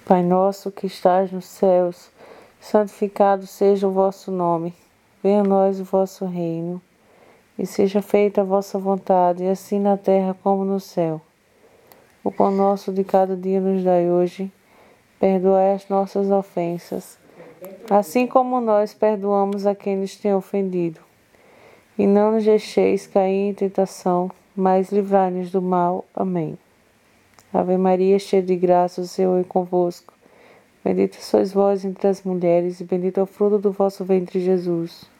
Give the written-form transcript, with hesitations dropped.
Pai nosso que estás nos céus, santificado seja o vosso nome. Venha a nós o vosso reino, e seja feita a vossa vontade, assim na terra como no céu. O pão nosso de cada dia nos dai hoje. Perdoai as nossas ofensas, assim como nós perdoamos a quem nos tem ofendido. E não nos deixeis cair em tentação, mas livrai-nos do mal. Amém. Ave Maria, cheia de graça, o Senhor é convosco. Bendita sois vós entre as mulheres, e bendito é o fruto do vosso ventre, Jesus.